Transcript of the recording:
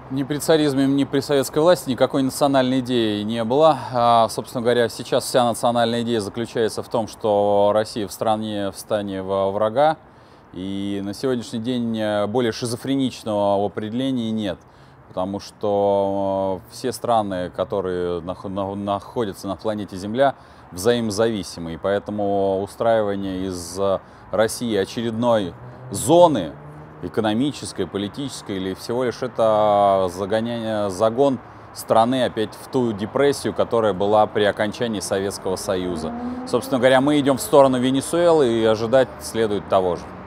Ни при царизме, ни при советской власти никакой национальной идеи не было. Собственно говоря, сейчас вся национальная идея заключается в том, что Россия в стане во врага. И на сегодняшний день более шизофреничного определения нет. Потому что все страны, которые находятся на планете Земля, взаимозависимы. И поэтому устраивание из России очередной зоны, экономической, политической, или всего лишь это загон страны опять в ту депрессию, которая была при окончании Советского Союза. Собственно говоря, мы идем в сторону Венесуэлы, и ожидать следует того же.